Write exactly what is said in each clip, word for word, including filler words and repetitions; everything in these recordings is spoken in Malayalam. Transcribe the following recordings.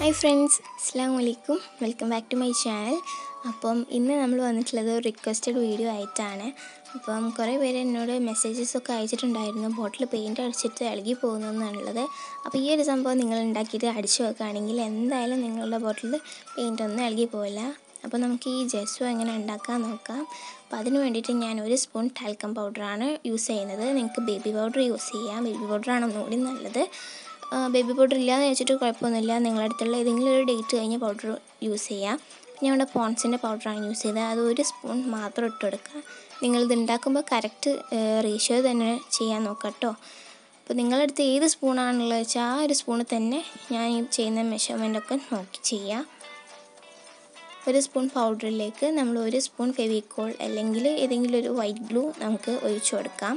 Hi friends, Assalamu alaikum. Welcome back to my channel. അപ്പം ഇന്ന് നമ്മൾ വന്നിട്ടുള്ളത് ഒരു റിക്വസ്റ്റഡ് വീഡിയോ ആയിട്ടാണ്. അപ്പം കുറേ പേര് എന്നോട് മെസ്സേജസ് ഒക്കെ അയച്ചിട്ടുണ്ടായിരുന്നു ബോട്ടിൽ പെയിൻറ്റ് അടിച്ചിട്ട് ഇളകി പോകുന്നതെന്നുള്ളത്. അപ്പോൾ ഈ ഒരു സംഭവം നിങ്ങൾ ഉണ്ടാക്കിയിട്ട് അടിച്ചു വെക്കുകയാണെങ്കിൽ എന്തായാലും നിങ്ങളുടെ ബോട്ടിൽ പെയിൻ്റ് ഒന്നും ഇളകി പോവില്ല. അപ്പോൾ നമുക്ക് ഈ ജെസ്സോ എങ്ങനെ ഉണ്ടാക്കാൻ നോക്കാം. അപ്പോൾ അതിന് വേണ്ടിയിട്ട് ഞാൻ ഒരു സ്പൂൺ ടാൽക്കം പൗഡറാണ് യൂസ് ചെയ്യുന്നത്. നിങ്ങൾക്ക് ബേബി പൗഡർ യൂസ് ചെയ്യാം. ബേബി പൗഡറാണ് ഒന്നുകൂടി നല്ലത്. ബേബി പൗഡർ ഇല്ലയെന്ന് വെച്ചിട്ട് കുഴപ്പമൊന്നുമില്ല. നിങ്ങളുടെ അടുത്തുള്ള ഏതെങ്കിലും ഒരു ഡേറ്റ് കഴിഞ്ഞ പൗഡർ യൂസ് ചെയ്യാം. ഞാൻ ഇവിടെ പോൺസിൻ്റെ പൗഡറാണ് യൂസ് ചെയ്തത്. അത് ഒരു സ്പൂൺ മാത്രം ഇട്ട് കൊടുക്കുക. നിങ്ങളിത് ഉണ്ടാക്കുമ്പോൾ കറക്റ്റ് റേഷ്യോ തന്നെ ചെയ്യാൻ നോക്കാം കേട്ടോ. അപ്പോൾ നിങ്ങളുടെ അടുത്ത് ഏത് സ്പൂണാണുള്ളത് വെച്ചാൽ ആ ഒരു സ്പൂണിൽ തന്നെ ഞാൻ ഈ ചെയ്യുന്ന മെഷർമെൻറ്റൊക്കെ നോക്കി ചെയ്യാം. ഒരു സ്പൂൺ പൗഡറിലേക്ക് നമ്മൾ ഒരു സ്പൂൺ ഫെവിക്കോൾ അല്ലെങ്കിൽ ഏതെങ്കിലും ഒരു വൈറ്റ് ഗ്ലൂ നമുക്ക് ഒഴിച്ചു കൊടുക്കാം.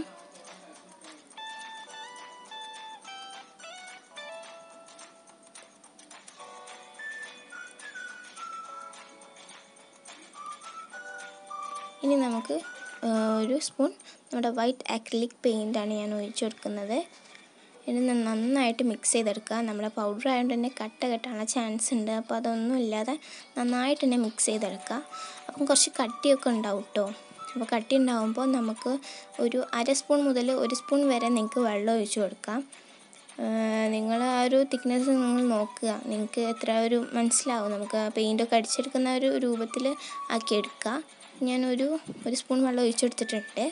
ഇനി നമുക്ക് ഒരു സ്പൂൺ നമ്മുടെ വൈറ്റ് അക്രിലിക് പെയിൻ്റാണ് ഞാൻ ഒഴിച്ചു കൊടുക്കുന്നത്. ഇനി നന്നായിട്ട് മിക്സ് ചെയ്തെടുക്കുക. നമ്മുടെ പൗഡർ ആയതുകൊണ്ട് തന്നെ കട്ട കെട്ടാനുള്ള ചാൻസ് ഉണ്ട്. അപ്പോൾ അതൊന്നും ഇല്ലാതെ നന്നായിട്ട് തന്നെ മിക്സ് ചെയ്തെടുക്കുക. അപ്പം കുറച്ച് കട്ടിയൊക്കെ ഉണ്ടാവും കേട്ടോ. അപ്പോൾ കട്ടി ഉണ്ടാകുമ്പോൾ നമുക്ക് ഒരു അര സ്പൂൺ മുതൽ ഒരു സ്പൂൺ വരെ നിങ്ങൾക്ക് വെള്ളം ഒഴിച്ചു കൊടുക്കാം. നിങ്ങൾ ആ ഒരു തിക്നെസ് നിങ്ങൾ നോക്കുക. നിങ്ങൾക്ക് എത്ര ഒരു മനസ്സിലാവും. നമുക്ക് പെയിൻ്റൊക്കെ അടിച്ചെടുക്കുന്ന ഒരു രൂപത്തിൽ ആക്കിയെടുക്കുക. ഞാനൊരു ഒരു സ്പൂൺ വെള്ളം ഒഴിച്ചെടുത്തിട്ടുണ്ട്.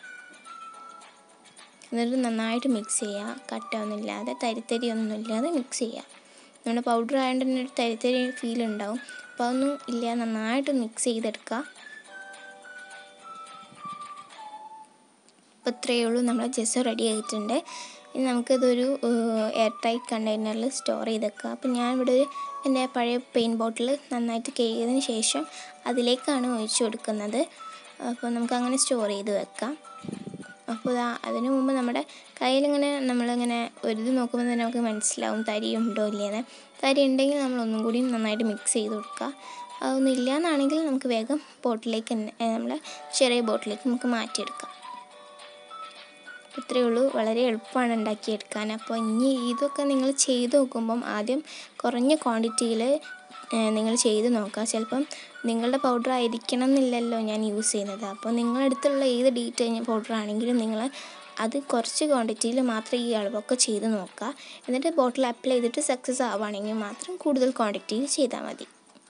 എന്നിട്ട് നന്നായിട്ട് മിക്സ് ചെയ്യുക. കട്ട ഒന്നുമില്ലാതെ തരിത്തരി ഒന്നുമില്ലാതെ മിക്സ് ചെയ്യുക. നമ്മുടെ പൗഡർ ആയതുകൊണ്ട് തന്നെ ഒരു തരിത്തരി ഫീൽ ഉണ്ടാവും. അപ്പോൾ അതൊന്നും ഇല്ല, നന്നായിട്ട് മിക്സ് ചെയ്തെടുക്കുക. അപ്പോൾ ഇത്രയേ ഉള്ളൂ, നമ്മുടെ ജെസ്സോ റെഡി ആയിട്ടുണ്ട്. ഇനി നമുക്കിതൊരു എയർ ടൈറ്റ് കണ്ടെയ്നറിൽ സ്റ്റോർ ചെയ്ത് വെക്കാം. അപ്പോൾ ഞാനിവിടെ എൻ്റെ പഴയ പെയിൻറ്റ് ബോട്ടിൽ നന്നായിട്ട് കഴുകിയതിന് ശേഷം അതിലേക്കാണ് ഒഴിച്ചു കൊടുക്കുന്നത്. അപ്പോൾ നമുക്കങ്ങനെ സ്റ്റോർ ചെയ്ത് വെക്കാം. അപ്പോൾ ഇതാ അതിന് മുമ്പ് നമ്മുടെ കയ്യിലിങ്ങനെ നമ്മളിങ്ങനെ ഒരു നോക്കുമ്പോൾ തന്നെ നമുക്ക് മനസ്സിലാവും തരി ഉണ്ടോ ഇല്ലയെന്ന്. തരി ഉണ്ടെങ്കിൽ നമ്മളൊന്നും കൂടി നന്നായിട്ട് മിക്സ് ചെയ്ത് കൊടുക്കുക. അതൊന്നും ഇല്ല എന്നാണെങ്കിൽ നമുക്ക് വേഗം ബോട്ടിലേക്ക് നമ്മൾ ചെറിയ ബോട്ടിലേക്ക് നമുക്ക് മാറ്റിയെടുക്കാം. ഇത്രയേ ഉള്ളൂ, വളരെ എളുപ്പമാണ് ഉണ്ടാക്കിയെടുക്കാൻ. അപ്പോൾ ഇനി ഇതൊക്കെ നിങ്ങൾ ചെയ്ത് നോക്കുമ്പം ആദ്യം കുറഞ്ഞ ക്വാണ്ടിറ്റിയിൽ നിങ്ങൾ ചെയ്ത് നോക്കുക. ചിലപ്പം നിങ്ങളുടെ പൗഡർ ആയിരിക്കണം എന്നില്ലല്ലോ ഞാൻ യൂസ് ചെയ്യുന്നത്. അപ്പോൾ നിങ്ങളടുത്തുള്ള ഏത് ഡേറ്റ് കഴിഞ്ഞ പൗഡർ ആണെങ്കിലും നിങ്ങൾ അത് കുറച്ച് ക്വാണ്ടിറ്റിയിൽ മാത്രം ഈ അളവൊക്കെ ചെയ്ത് നോക്കുക. എന്നിട്ട് ബോട്ടിൽ അപ്ലൈ ചെയ്തിട്ട് സക്സസ് ആവുകയാണെങ്കിൽ മാത്രം കൂടുതൽ ക്വാണ്ടിറ്റിയിൽ ചെയ്താൽ മതി.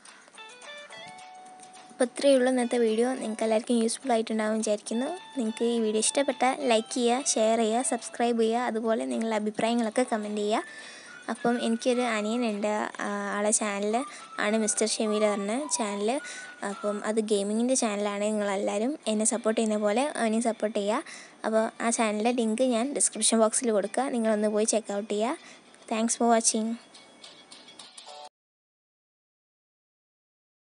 അപ്പോൾ ഇത്രയേ ഉള്ളൂ ഇന്നത്തെ വീഡിയോ. നിങ്ങൾക്ക് എല്ലാവർക്കും യൂസ്ഫുൾ ആയിട്ടുണ്ടാകും വിചാരിക്കുന്നു. നിങ്ങൾക്ക് ഈ വീഡിയോ ഇഷ്ടപ്പെട്ടാൽ ലൈക്ക് ചെയ്യുക, ഷെയർ ചെയ്യുക, സബ്സ്ക്രൈബ് ചെയ്യുക. അതുപോലെ നിങ്ങളുടെ അഭിപ്രായങ്ങളൊക്കെ കമൻറ്റ് ചെയ്യുക. അപ്പം എനിക്കൊരു അനിയനുണ്ട്. ആളെ ചാനൽ ആണ് മിസ്റ്റർ ഷമീൽ പറഞ്ഞ ചാനൽ. അപ്പം അത് ഗെയിമിങ്ങിൻ്റെ ചാനലാണ്. നിങ്ങളെല്ലാവരും എന്നെ സപ്പോർട്ട് ചെയ്യുന്ന പോലെ അവനെയും സപ്പോർട്ട് ചെയ്യുക. അപ്പോൾ ആ ചാനലിൻ്റെ ലിങ്ക് ഞാൻ ഡിസ്ക്രിപ്ഷൻ ബോക്സിൽ കൊടുക്കുക. നിങ്ങളൊന്ന് പോയി ചെക്കൗട്ട് ചെയ്യുക. Thanks for watching.